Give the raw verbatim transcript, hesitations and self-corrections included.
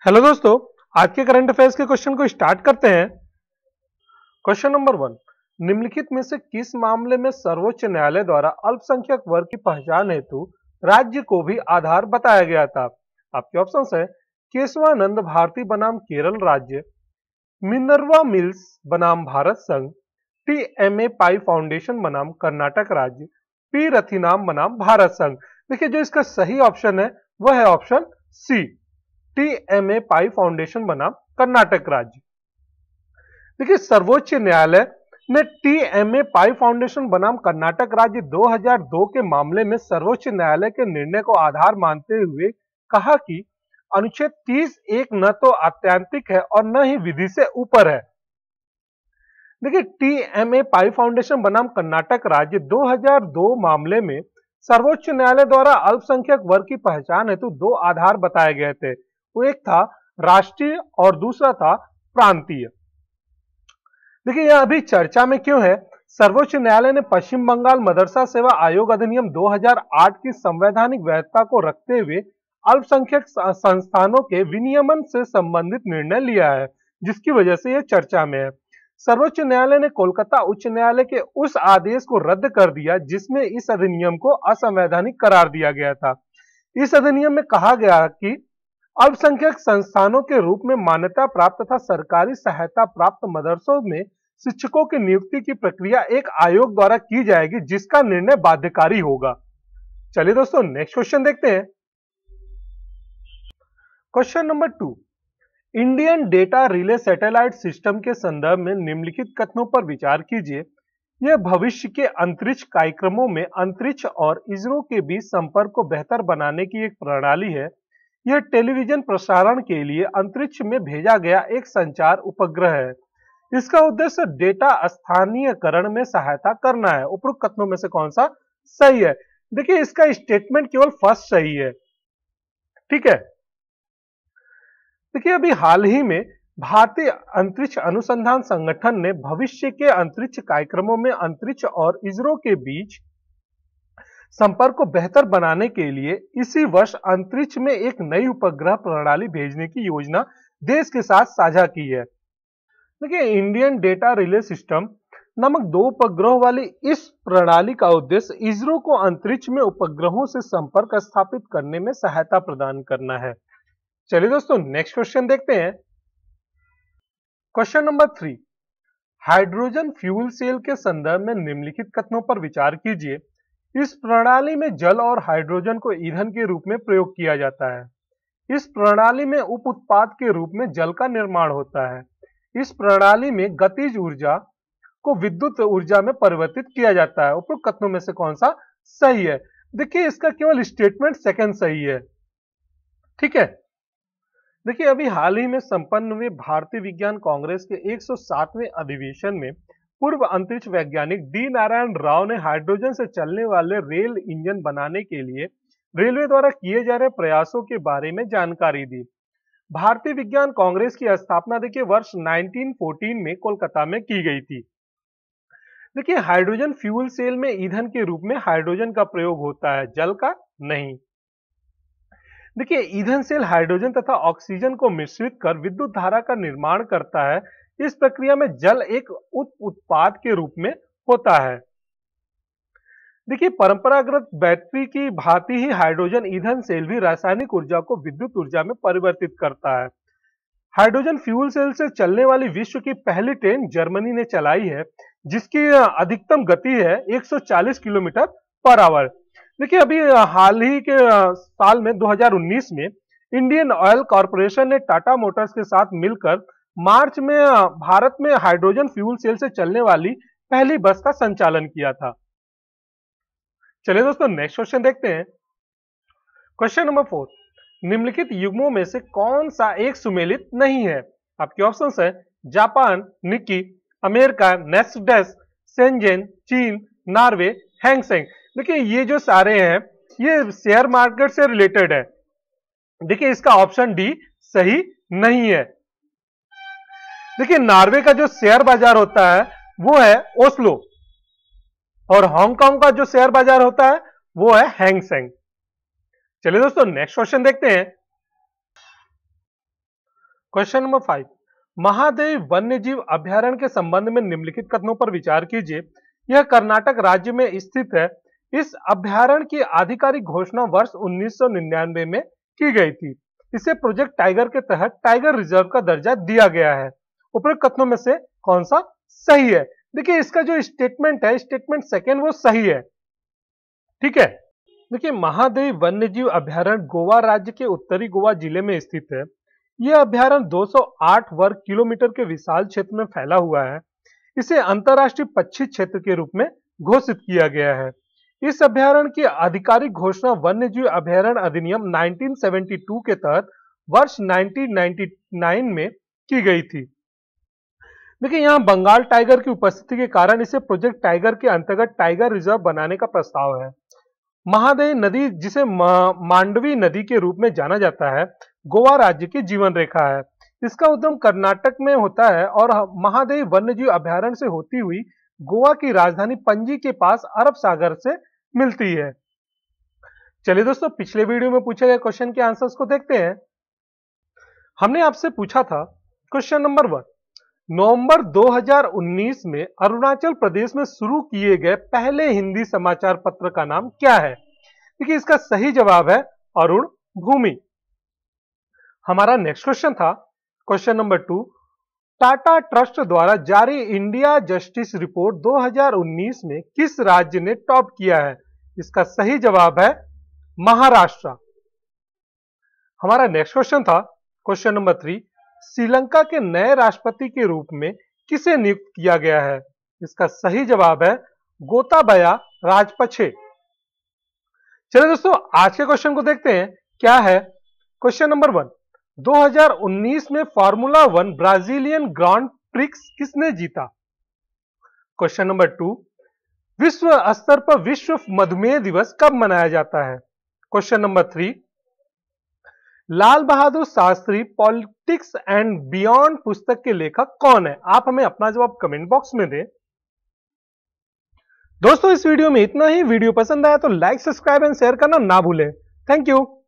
Hello दोस्तों, आज के करंट अफेयर्स के क्वेश्चन को स्टार्ट करते हैं। क्वेश्चन नंबर वन, निम्नलिखित में से किस मामले में सर्वोच्च न्यायालय द्वारा अल्पसंख्यक वर्ग की पहचान हेतु राज्य को भी आधार बताया गया था? आपके ऑप्शंस है केशवानंद भारती बनाम केरल राज्य, मिनर्वा मिल्स बनाम भारत संघ, T M A Pai foundation बनाम कर्नाटक राज्य, पी रथिनाम बनाम भारत संघ। देखिए, जो इसका सही ऑप्शन है वह है option C, T M A Pai foundation बनाम कर्नाटक राज्य। देखिए, सर्वोच्च न्यायालय ने T M A Pai foundation बनाम कर्नाटक राज्य दो हज़ार दो के मामले में सर्वोच्च न्यायालय के निर्णय को आधार मानते हुए कहा कि अनुच्छेद तीस एक न तो आत्यांतिक है और न ही विधि से ऊपर है। देखिए, T M A Pai foundation बनाम कर्नाटक राज्य दो हज़ार दो मामले में सर्वोच्च न्यायालय द्वारा अल्पसंख्यक वर्ग की पहचान हेतु दो आधार बताए गए थे। वो एक था राष्ट्रीय और दूसरा था प्रांतीय। देखिए, यह अभी चर्चा में क्यों है? सर्वोच्च न्यायालय ने पश्चिम बंगाल मदरसा सेवा आयोग अधिनियम दो हज़ार आठ की संवैधानिक वैधता को रखते हुए अल्पसंख्यक संस्थानों के विनियमन से संबंधित निर्णय लिया है, जिसकी वजह से यह चर्चा में है। सर्वोच्च न्यायालय ने कोलकाता उच्च न्यायालय के उस आदेश को रद्द कर दिया जिसमें इस अधिनियम को असंवैधानिक करार दिया गया था। इस अधिनियम में कहा गया कि अल्पसंख्यक संस्थानों के रूप में मान्यता प्राप्त तथा सरकारी सहायता प्राप्त मदरसों में शिक्षकों की नियुक्ति की प्रक्रिया एक आयोग द्वारा की जाएगी, जिसका निर्णय बाध्यकारी होगा। चलिए दोस्तों, नेक्स्ट क्वेश्चन देखते हैं। Question number two, Indian data relay satellite system के संदर्भ में निम्नलिखित कथनों पर विचार कीजिए। यह भविष्य के अंतरिक्ष कार्यक्रमों में अंतरिक्ष और इसरो के बीच संपर्क को बेहतर बनाने की एक प्रणाली है। यह टेलीविजन प्रसारण के लिए अंतरिक्ष में भेजा गया एक संचार उपग्रह है। इसका उद्देश्य डेटा स्थानीयकरण में सहायता करना है। उपरोक्त कथनों में से कौन सा सही है? देखिए, इसका स्टेटमेंट केवल फर्स्ट सही है। ठीक है। देखिए, अभी हाल ही में भारतीय अंतरिक्ष अनुसंधान संगठन ने भविष्य के अंतरिक्ष कार्यक्रमों में अंतरिक्ष और इसरो के बीच संपर्क को बेहतर बनाने के लिए इसी वर्ष अंतरिक्ष में एक नई उपग्रह प्रणाली भेजने की योजना देश के साथ साझा की है। देखिए, इंडियन डेटा रिले सिस्टम नामक दो उपग्रहों वाली इस प्रणाली का उद्देश्य इसरो को अंतरिक्ष में उपग्रहों से संपर्क स्थापित करने में सहायता प्रदान करना है। चलिए दोस्तों, नेक्स्ट क्वेश्चन देखते हैं। Question number three, hydrogen fuel cell के संदर्भ में निम्नलिखित कथनों पर विचार कीजिए। इस प्रणाली में जल और हाइड्रोजन को ईंधन के रूप में प्रयोग किया जाता है। इस प्रणाली में उप उत्पाद के रूप में जल का निर्माण होता है। इस प्रणाली में गतिज ऊर्जा को विद्युत ऊर्जा में परिवर्तित किया जाता है। उपरोक्त कथनों में से कौन सा सही है? देखिए, इसका केवल स्टेटमेंट सेकंड सही है। ठीक है। देखिए, अभी हाल ही में संपन्न हुए भारतीय विज्ञान कांग्रेस के एक सौ सातवें अधिवेशन में पूर्व अंतरिक्ष वैज्ञानिक डी नारायण राव ने हाइड्रोजन से चलने वाले रेल इंजन बनाने के लिए रेलवे द्वारा किए जा रहे प्रयासों के बारे में जानकारी दी। भारतीय विज्ञान कांग्रेस की स्थापना देखिए वर्ष उन्नीस सौ चौदह में कोलकाता में की गई थी। देखिए, हाइड्रोजन फ्यूल सेल में ईंधन के रूप में हाइड्रोजन का प्रयोग होता है, जल का नहीं। देखिए, ईंधन सेल हाइड्रोजन तथा ऑक्सीजन को मिश्रित कर विद्युत धारा का निर्माण करता है। इस प्रक्रिया में जल एक उप उत्पाद के रूप में होता है। देखिए, परंपरागत बैटरी की भांति ही हाइड्रोजन ईंधन सेल भी रासायनिक ऊर्जा को विद्युत ऊर्जा में परिवर्तित करता है। हाइड्रोजन फ्यूल सेल से चलने वाली विश्व की पहली ट्रेन जर्मनी ने चलाई है, जिसकी अधिकतम गति है एक सौ चालीस किलोमीटर पर आवर। देखिए, अभी हाल ही के साल में दो हज़ार उन्नीस में इंडियन ऑयल कॉर्पोरेशन ने टाटा मोटर्स के साथ मिलकर मार्च में भारत में हाइड्रोजन फ्यूल सेल से चलने वाली पहली बस का संचालन किया था। चलिए दोस्तों, नेक्स्ट क्वेश्चन देखते हैं। क्वेश्चन नंबर फोर, निम्नलिखित युग्मों में से कौन सा एक सुमेलित नहीं है? आपके ऑप्शंस है Japan, Nikkei, America, Nasdaq, Shenzhen, चीन, नॉर्वे, हैंगसेंग। देखिए, ये जो सारे हैं ये शेयर मार्केट से रिलेटेड है। देखिए, इसका ऑप्शन डी सही नहीं है। देखिए, नॉर्वे का जो शेयर बाजार होता है वो है ओस्लो और हांगकांग का जो शेयर बाजार होता है वो है हैंगसेंग। चलिए दोस्तों, नेक्स्ट क्वेश्चन देखते हैं। क्वेश्चन नंबर फाइव, महादेव वन्यजीव अभयारण्य के संबंध में निम्नलिखित कथनों पर विचार कीजिए। यह कर्नाटक राज्य में स्थित है। इस अभयारण्य की आधिकारिक घोषणा वर्ष उन्नीस सौ निन्यानवे में की गई थी। इसे प्रोजेक्ट टाइगर के तहत टाइगर रिजर्व का दर्जा दिया गया है। उपरोक्त कथनों में से कौन सा सही है? देखिए, इसका जो स्टेटमेंट है, स्टेटमेंट सेकेंड, वो सही है। ठीक है, देखिए, महादेव वन्यजीव अभयारण्य गोवा राज्य के उत्तरी गोवा जिले में स्थित है। यह अभयारण्य दो सौ आठ वर्ग किलोमीटर के विशाल क्षेत्र में फैला हुआ है। इसे अंतर्राष्ट्रीय पक्षी क्षेत्र के रूप में घोषित किया गया है। इस अभयारण्य की आधिकारिक घोषणा वन्यजीव अभयारण्य अधिनियम उन्नीस सौ बहत्तर के तहत वर्ष उन्नीस सौ निन्यानवे में की गई थी। देखिए, यहाँ बंगाल टाइगर की उपस्थिति के कारण इसे प्रोजेक्ट टाइगर के अंतर्गत टाइगर रिजर्व बनाने का प्रस्ताव है। महादेव नदी, जिसे मा, मांडवी नदी के रूप में जाना जाता है, गोवा राज्य की जीवन रेखा है। इसका उद्गम कर्नाटक में होता है और महादेव वन्यजीव अभयारण्य से होती हुई गोवा की राजधानी पणजी के पास अरब सागर से मिलती है। चलिए दोस्तों, पिछले वीडियो में पूछे गए क्वेश्चन के आंसर्स को देखते हैं। हमने आपसे पूछा था क्वेश्चन नंबर वन, नवंबर दो हज़ार उन्नीस में अरुणाचल प्रदेश में शुरू किए गए पहले हिंदी समाचार पत्र का नाम क्या है? देखिए, इसका सही जवाब है अरुण भूमि। हमारा नेक्स्ट क्वेश्चन था question number two, Tata trust द्वारा जारी इंडिया जस्टिस रिपोर्ट दो हज़ार उन्नीस में किस राज्य ने टॉप किया है? इसका सही जवाब है महाराष्ट्र। हमारा नेक्स्ट क्वेश्चन था क्वेश्चन नंबर थ्री, श्रीलंका के नए राष्ट्रपति के रूप में किसे नियुक्त किया गया है? इसका सही जवाब है गोताबाया राजपक्षे। चलिए दोस्तों, आज के क्वेश्चन को देखते हैं। क्या है क्वेश्चन नंबर वन, दो हज़ार उन्नीस में formula one Brazilian grand prix जीता? क्वेश्चन नंबर टू, विश्व स्तर पर विश्व मधुमेह दिवस कब मनाया जाता है? Question number three, Lal Bahadur Shastri politics and beyond पुस्तक के लेखक कौन है? आप हमें अपना जवाब कमेंट बॉक्स में दें। दोस्तों, इस वीडियो में इतना ही। वीडियो पसंद आया तो लाइक, सब्सक्राइब एंड शेयर करना ना भूलें। Thank you.